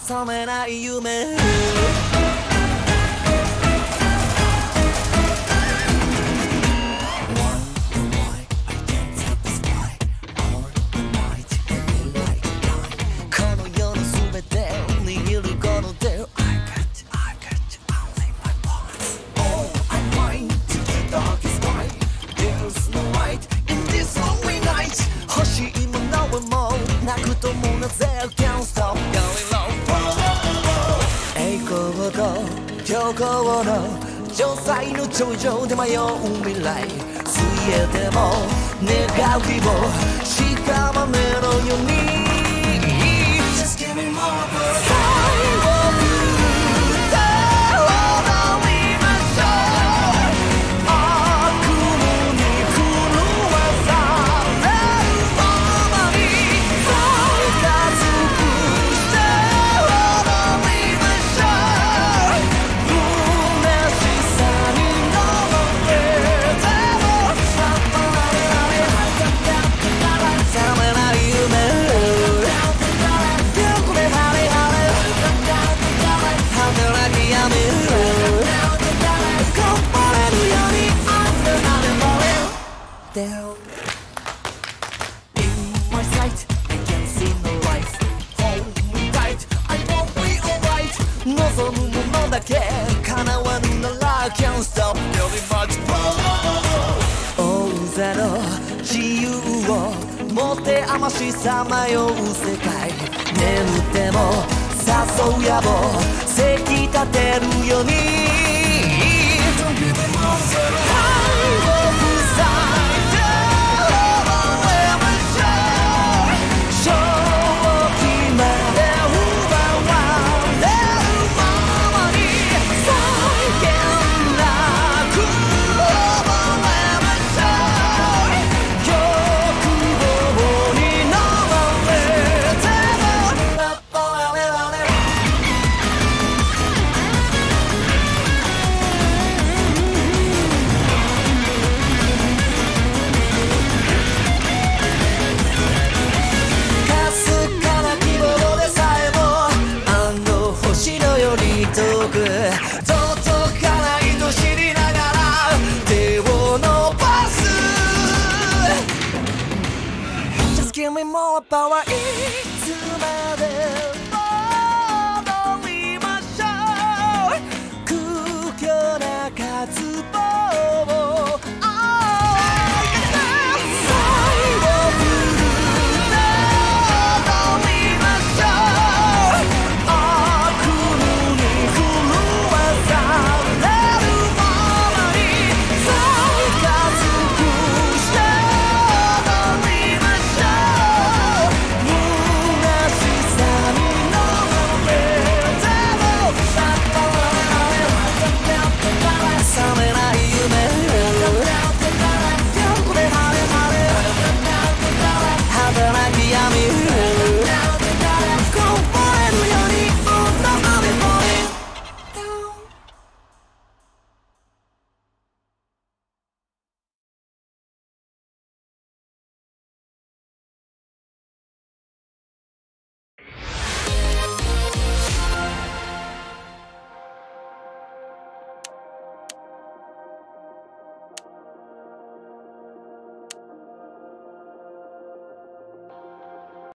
覚めない夢虚構の城塞の頂上で迷う未来水泳でも願う希望屍のように Just give me more 最後歌踊りましょう悪夢に狂わされるままに再加速して踊りましょうDown in my sight, I can see no life. Hold me tight, I won't be alright. 望むものだけ叶わぬなら Can't stop, really much more. 大勢の自由を持て余しさまよう世界眠っても誘う野望せき立てるように Don't give them all Give me more power いつまで